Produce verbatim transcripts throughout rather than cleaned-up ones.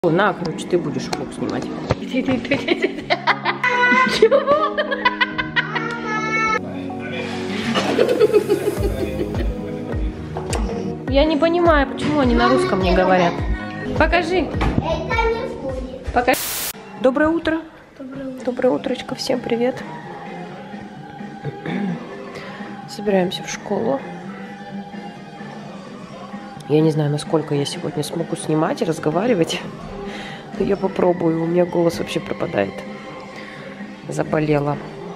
На, короче, ты будешь влог снимать. Чего? Я не понимаю, почему они на русском не говорят. Покажи. Покажи. Доброе утро. Доброе утро. Доброе утрочко. Всем привет. Собираемся в школу. Я не знаю, насколько я сегодня смогу снимать и разговаривать. Но я попробую. У меня голос вообще пропадает. Заболела.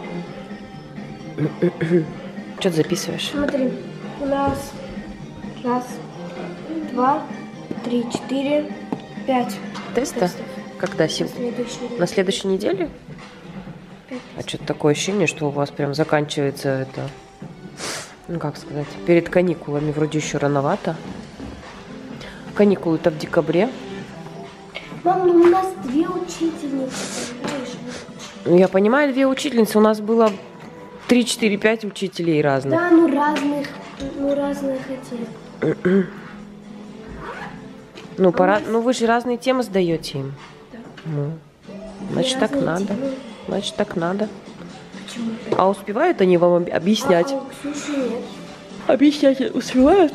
Что ты записываешь? Смотри, у нас раз, два, три, четыре, пять Теста? тестов. Когда сегодня? На следующей неделе? А что-то такое ощущение, что у вас прям заканчивается это, ну как сказать, перед каникулами вроде еще рановато. Каникулы-то в декабре. Мам, ну у нас две учительницы. Ну я понимаю, две учительницы. У нас было три, четыре, пять учителей разных. Да, ну разных, ну разных этих. Ну, пора, ну вы же разные темы сдаете им. Да. Ну, значит, так надо. Темы. Значит, так надо. Почему? А успевают они вам об- объяснять? А, а у Ксюши нет. Объяснять успевают?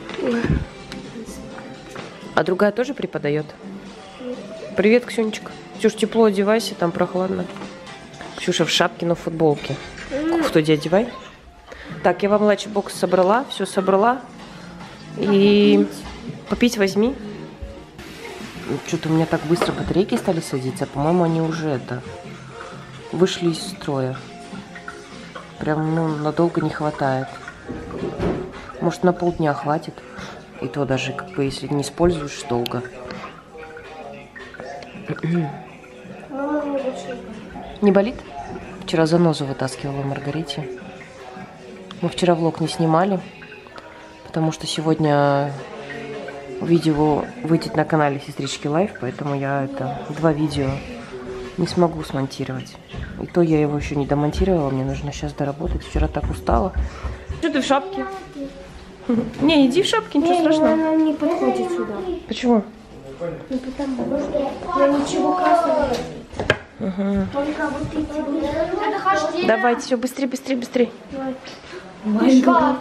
А другая тоже преподает? Привет, Ксюнечка. Ксюш, тепло одевайся, там прохладно. Ксюша в шапке, но в футболке. Кофту иди одевай. Так, я вам ланчбокс собрала, все собрала. И попить возьми. Что-то у меня так быстро батарейки стали садиться. По-моему, они уже это вышли из строя. Прям, ну, надолго не хватает. Может, на полдня хватит. И то даже, как бы, если не используешь долго. Мама, мне больше Не болит? Вчера занозу вытаскивала в Маргарите. Мы вчера влог не снимали, потому что сегодня видео выйдет на канале Сестрички Лайф, поэтому я это два видео не смогу смонтировать. И то я его еще не домонтировала, мне нужно сейчас доработать. Вчера так устала. Что ты в шапке? Не, иди в шапке, ничего не, страшного. она не подходит сюда. Почему? Ну потому что я ничего красного. Угу. Только вот эти. Это хождение. Давайте, все, быстрее, быстрее, быстрее. Май гад.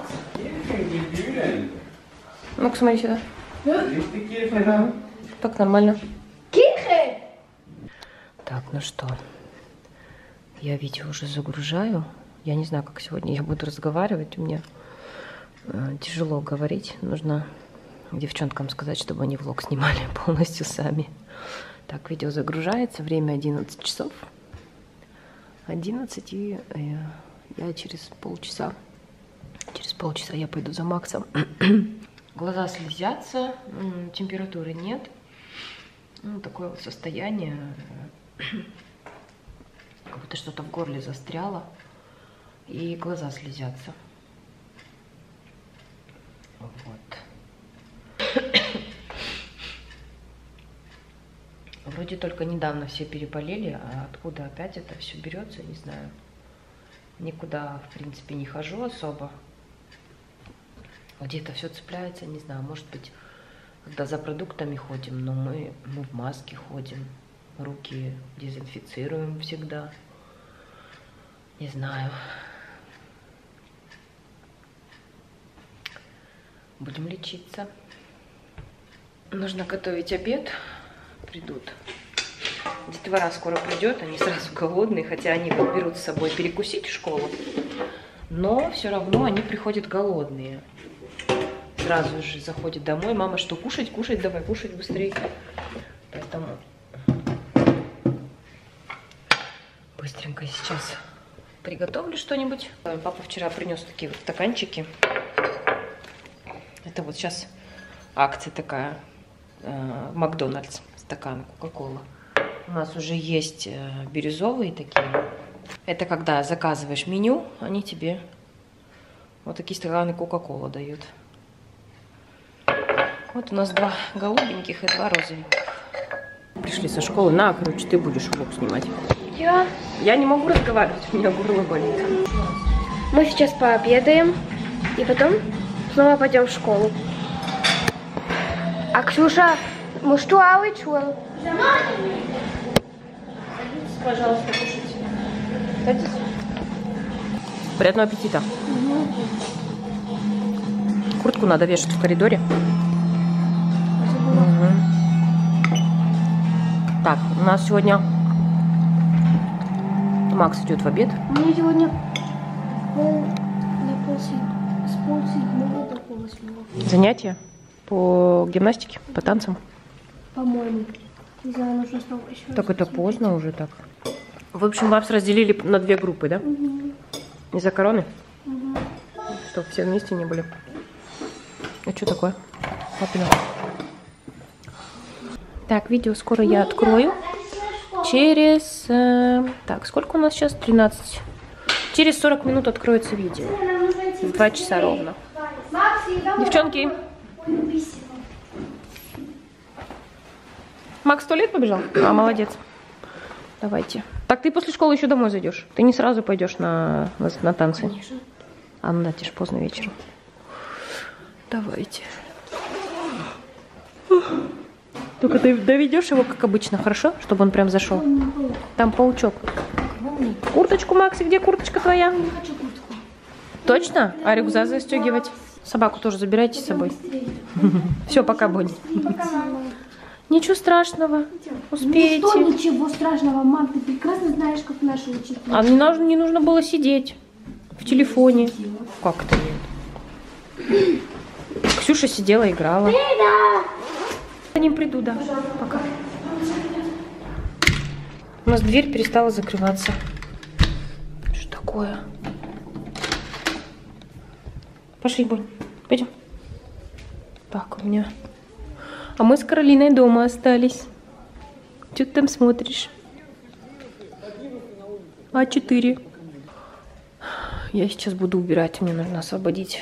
Ну-ка, смотри сюда. Угу. Так, нормально. Кихе! Так, ну что, я видео уже загружаю. Я не знаю, как сегодня я буду разговаривать. У меня э, тяжело говорить. Нужно девчонкам сказать, чтобы они влог снимали полностью сами. Так, видео загружается. Время одиннадцать часов. одиннадцать, и э, я через полчаса, через полчаса я пойду за Максом. Глаза слезятся, температуры нет. Ну, такое вот состояние, как будто что-то в горле застряло, и глаза слезятся. Вот. Вроде только недавно все переболели, а откуда опять это все берется, не знаю. Никуда, в принципе, не хожу особо. Где-то все цепляется, не знаю, может быть, когда за продуктами ходим, но мы, мы в маске ходим, руки дезинфицируем всегда. Не знаю. Будем лечиться. Нужно готовить обед. Придут. Детвора скоро придет, они сразу голодные, хотя они берут с собой перекусить в школу, но все равно они приходят голодные. Сразу же заходит домой. Мама, что кушать? Кушать, давай, кушать быстрее. Поэтому быстренько сейчас приготовлю что-нибудь. Папа вчера принес такие вот стаканчики. Это вот сейчас акция такая. Э, Макдональдс. Стакан Кока-Кола. У нас уже есть э, бирюзовые такие. Это когда заказываешь меню, они тебе вот такие стаканы Кока-Кола дают. Вот у нас два голубеньких и два розовеньких. Пришли со школы. На, короче, ты будешь влог снимать. Я? Я не могу разговаривать, у меня горло болит. Мы сейчас пообедаем и потом снова пойдем в школу. А Ксюша, musst du auch in die Schule? Пожалуйста, кушайте. Садитесь. Приятного аппетита. Угу. Куртку надо вешать в коридоре. Угу. Так, у нас сегодня Макс идет в обед. У меня сегодня пол, пол, с полседьмого до полвосьмого. Занятия по гимнастике, по танцам? По-моему. Не знаю, нужно снова еще. Так это поздно уже так. В общем, вас разделили на две группы, да? Угу. Из-за короны? Угу. Чтобы все вместе не были. А что такое? Папина. Так, видео скоро я открою. Через... Э, так, сколько у нас сейчас? тринадцать. Через сорок минут откроется видео. В два часа ровно. Девчонки. Макс в туалет побежал? А, молодец. Давайте. Так, ты после школы еще домой зайдешь. Ты не сразу пойдешь на, на, на танцы. Конечно. А, ну да, тебе ж поздно вечером. Давайте. Только ты доведешь его, как обычно, хорошо? Чтобы он прям зашел. Там паучок. Курточку, Макси, где курточка твоя? Не хочу куртку. Точно? А рюкзак застегивать? Собаку тоже забирайте с собой. Все, пока, Бонни. Ничего страшного. Успеете. Что ничего страшного, мам, ты прекрасно знаешь, как наши учителя. А не нужно, не нужно было сидеть в телефоне. Как это нет? Ксюша сидела, играла. За ним приду, да. Пока. У нас дверь перестала закрываться. Что такое? Пошли, Бонь. Пойдем. Так, у меня... А мы с Каролиной дома остались. Что ты там смотришь? А четыре. Я сейчас буду убирать. Мне нужно освободить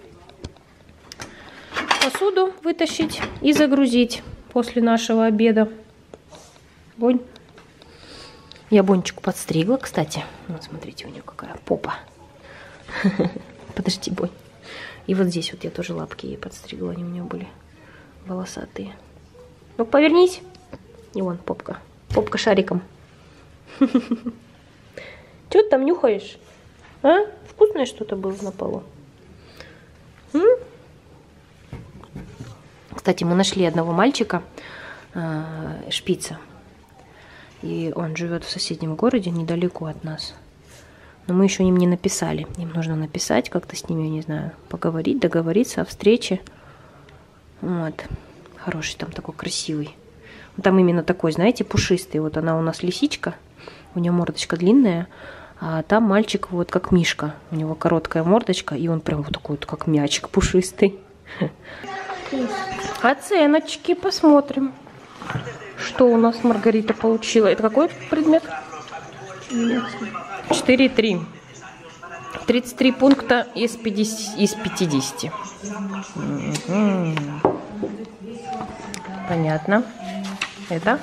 посуду, вытащить и загрузить после нашего обеда. Бонь. Я Бончику подстригла, кстати. Вот смотрите, у нее какая попа. Подожди, Бонь. И вот здесь вот я тоже лапки ей подстригла. Они у нее были волосатые. Ну, повернись. И вон попка. Попка шариком. Что ты там нюхаешь? А? Вкусное что-то было на полу? М? Кстати, мы нашли одного мальчика, э, шпица. И он живет в соседнем городе, недалеко от нас. Но мы еще им не написали. Им нужно написать, как-то с ними, я не знаю, поговорить, договориться о встрече. Вот. Хороший там такой красивый. Там именно такой, знаете, пушистый. Вот она у нас лисичка. У нее мордочка длинная. А там мальчик вот как мишка. У него короткая мордочка. И он прям вот такой вот, как мячик пушистый. Оценочки посмотрим. Что у нас Маргарита получила? Это какой предмет? четыре три. тридцать три пункта из пятидесяти. Угу. Понятно. Это?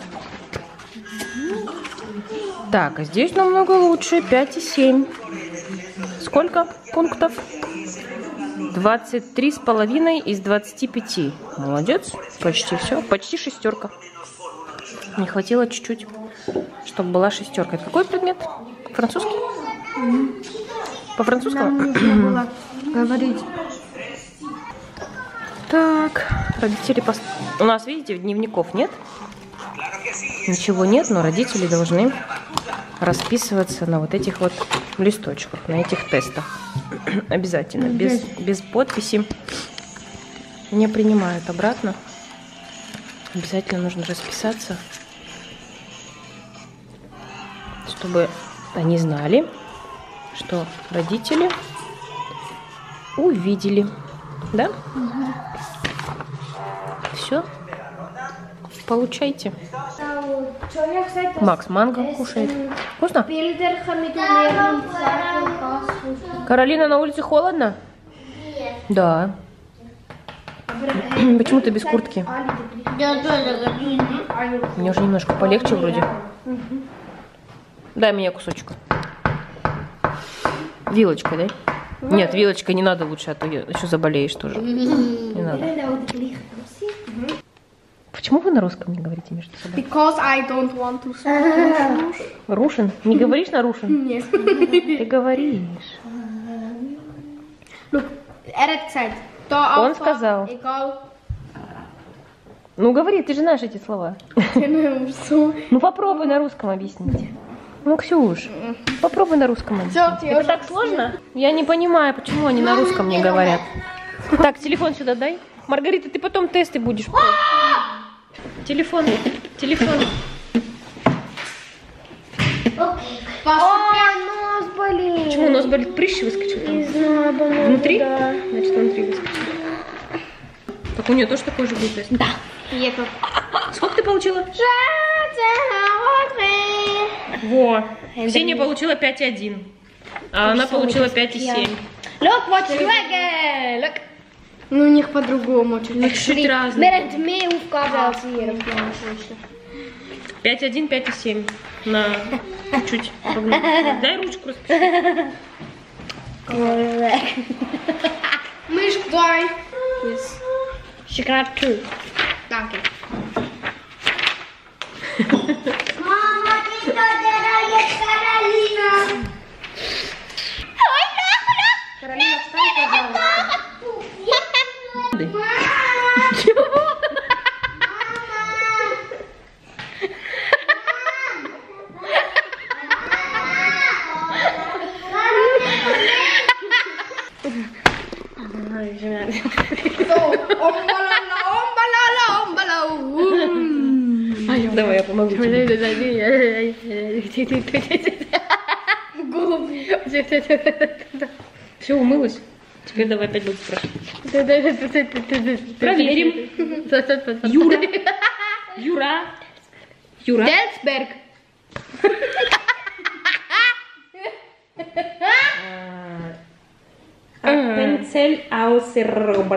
Так, а здесь намного лучше. пять и семь. Сколько пунктов? двадцать три с половиной из двадцати пяти. Молодец. Почти все. Почти шестерка. Не хватило чуть-чуть, чтобы была шестерка. Это какой предмет? Французский? Mm-hmm. По-французски? Нам нужно было говорить. Так, родители... Пос... У нас, видите, дневников нет. Ничего нет, но родители должны расписываться на вот этих вот листочках, на этих тестах. Обязательно. Без, без подписи не принимают обратно. Обязательно нужно расписаться, чтобы они знали, что родители увидели. Да? Угу. Все. Получайте. Макс манго кушает. Вкусно? Каролина, на улице холодно? Да. Почему ты без куртки? Мне уже немножко полегче вроде. Дай мне кусочек. Вилочкой, дай. Нет, вилочкой не надо лучше, а то еще заболеешь тоже. Не надо. Почему вы на русском не говорите между собой? Because I don't want to speak. Рушин? Не говоришь на рушин? Нет. Ты говоришь. Look, Эрик said. Он сказал. Ну говори, ты же знаешь эти слова. Ну попробуй на русском объяснить. Ну, Ксюш, попробуй на русском объяснить. Это так сложно? Я не понимаю, почему они на русском не говорят. Так, телефон сюда дай. Маргарита, ты потом тесты будешь. Телефон, телефон. Ой, нос болит. Почему нос болит? Прыщ выскочил там? Не знаю, по-моему, Внутри? да. Значит, внутри выскочил. Так у нее тоже такой же будет тест? Да. И этот. Сколько ты получила? Во. Ксения получила пять и один. А она получила пять и семь. Look what you get. Look. Ну, у них по-другому чуть-чуть. Чуть разные. Берет ми у вказал. пять и один, пять и семь. На чуть-чуть. Дай ручку распиши. Мышку дай. Yes. She got two. Danke. Мама, ты что делаешь, Каролина? Каролина, встань, пожалуйста. Давай, я помогу тебе. Все, умылась? Теперь давай опять буду спрашивать. Проверим. Юра. Юра. Юра. Дельсберг. Appenzell außer...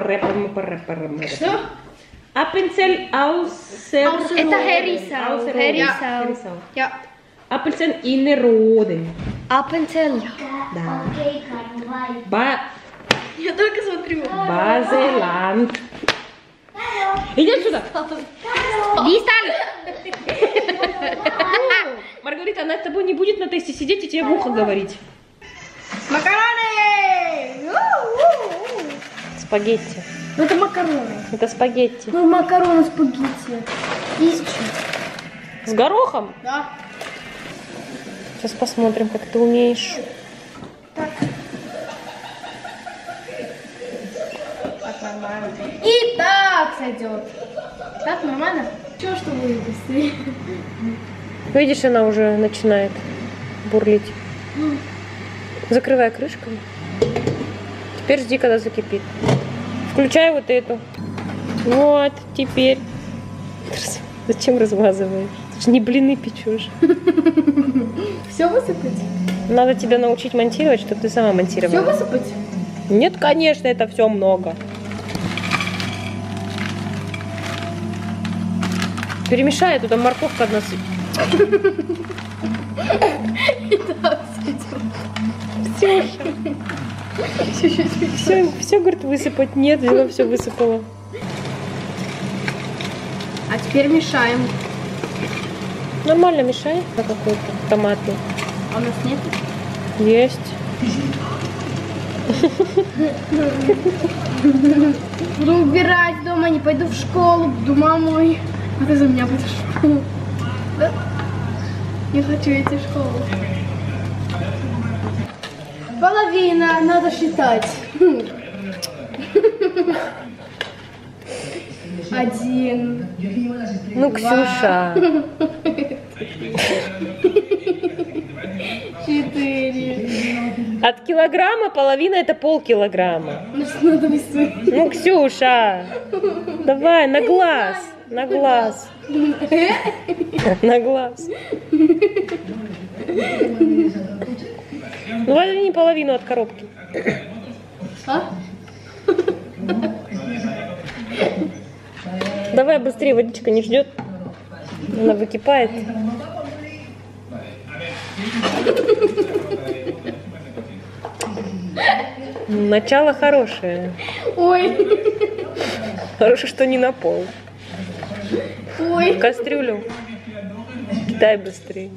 Что? Appenzell außer... Это Херисау. Херисау. Ja. Appenzell Innerrhoden. Appenzell. Да. Ба... Я только смотрю. Базеланд. Иди отсюда. Листали. Маргарита, она с тобой не будет на тесте сидеть и тебе в ухо говорить. Макароны! Спагетти. Ну, это макароны. Это спагетти. Ну, макароны, спагетти. Есть еще. С горохом? Да. Сейчас посмотрим, как ты умеешь. Так. Так нормально. И так сойдет. Так нормально? Чего, что будет быстрее? Видишь, она уже начинает бурлить. Закрывай крышкой. Теперь жди, когда закипит. Включай вот эту. Вот, теперь. Зачем размазываешь? Ты же не блины печешь. Все высыпать? Надо тебя научить монтировать, чтобы ты сама монтировала. Все высыпать? Нет, конечно, это все много. Перемешай, туда морковка одна. Ксюша. Все, все, говорит, высыпать. Нет, взяла, все высыпала. А теперь мешаем. Нормально мешай на какой-то томатный. А у нас нет? Есть. Буду убирать дома, не пойду в школу, буду мамой. А ты за меня пойдешь в школу. Да? Не хочу идти в школу. Половина, надо считать. Один. Ну, Ксюша. Четыре. От килограмма половина это полкилограмма. Ну что надо весы? Ну, Ксюша. Давай, на глаз. На глаз. На глаз. Ну, возьми половину от коробки. А? Давай быстрее, водичка не ждет. Она выкипает. Начало хорошее. Ой. Хорошо, что не на пол. Ой. В кастрюлю. Кидай быстрее.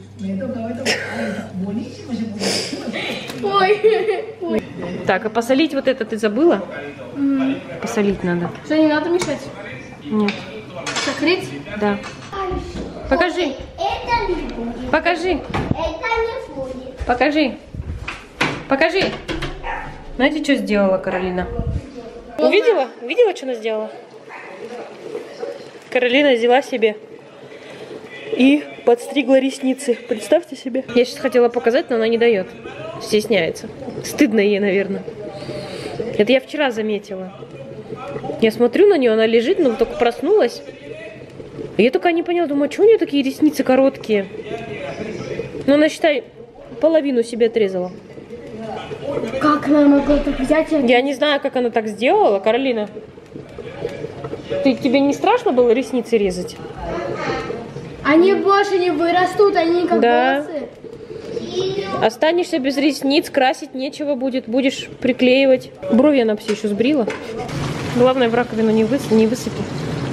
Ой. Так, а посолить вот это ты забыла? М. Посолить надо. Что, не надо мешать? Нет. Сокрыть? Да. Покажи. Это не будет. Покажи. Это не будет. Покажи. Покажи. Знаете, что сделала Каролина? Увидела? Увидела, что она сделала? Каролина взяла себе и подстригла ресницы. Представьте себе. Я сейчас хотела показать, но она не дает. Стесняется. Стыдно ей, наверное. Это я вчера заметила. Я смотрю на нее, она лежит, но только проснулась. И я только не поняла, думаю, а что у нее такие ресницы короткие? Ну, она, считай, половину себе отрезала. Как она могла так взять? и- Я не знаю, как она так сделала. Каролина, ты, тебе не страшно было ресницы резать? Они больше не вырастут, они как Да. волосы. Останешься без ресниц, красить нечего будет. Будешь приклеивать. Брови она все еще сбрила. Главное, в раковину не, выс... не высыпи.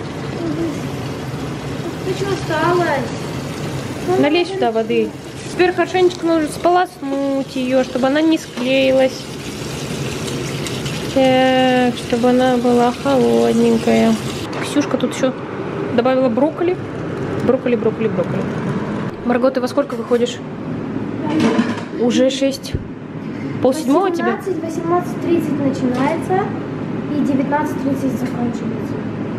Ты что осталось? Налей сюда воды. Теперь хорошенечко нужно сполоснуть ее, чтобы она не склеилась. Так, чтобы она была холодненькая. Ксюшка тут еще добавила брокколи. Брокколи, брокколи, брокколи. Марго, ты во сколько выходишь? Уже шесть. Пол седьмого тебя? восемнадцать тридцать начинается и девятнадцать тридцать заканчивается.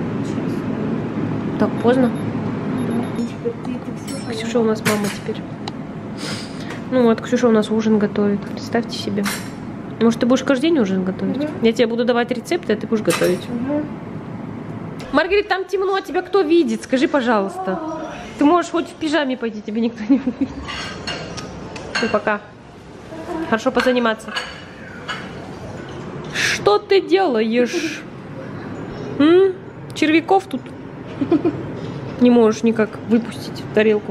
Так поздно. Ксюша у нас мама теперь. Ну вот, Ксюша у нас ужин готовит. Представьте себе. Может, ты будешь каждый день ужин готовить? Угу. Я тебе буду давать рецепты, а ты будешь готовить. Угу. Маргарита, там темно, тебя кто видит? Скажи, пожалуйста. Ты можешь хоть в пижаме пойти, тебе никто не увидит. Ну, пока. Хорошо позаниматься. Что ты делаешь? М? Червяков тут не можешь никак выпустить в тарелку.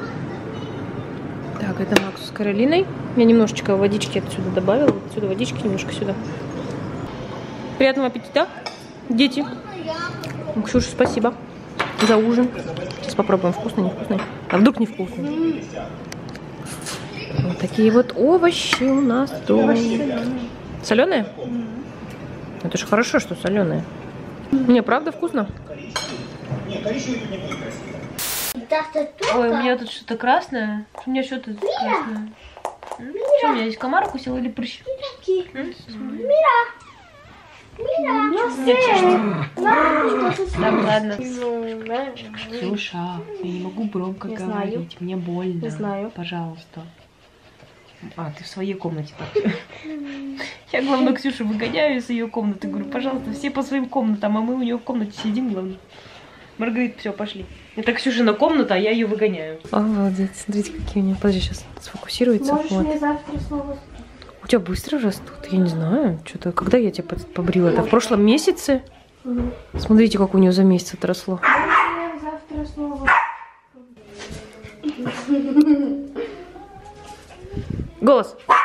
Так, это Макс с Каролиной. Я немножечко водички отсюда добавила. Отсюда водички, немножко сюда. Приятного аппетита, дети. Ксюша, спасибо за ужин. Сейчас попробуем, вкусный, невкусный. А вдруг невкусный? Вот такие вот овощи у нас тут. Соленые? Это же хорошо, что соленые. Не, правда вкусно? Ой, у меня тут что-то красное. У меня что-то красное. Что у меня здесь, комар укусил или прыщ? Мира. Так, ладно. Ксюша, я не могу громко говорить. Мне больно. Не знаю. Пожалуйста. А, ты в своей комнате так. Я, главное, Ксюшу выгоняю из ее комнаты. Говорю, пожалуйста, все по своим комнатам, а мы у нее в комнате сидим, главное. Маргарита, все, пошли. Это Ксюшина комната, а я ее выгоняю. Обалдеть, смотрите, какие у нее. Подожди, сейчас сфокусируется. Можешь Вот. мне завтра снова... У тебя быстро растут? Я не знаю. Что-то. Когда я тебя побрила? Это в прошлом месяце? Угу. Смотрите, как у нее за месяц отросло. Можешь мне завтра снова... Голос.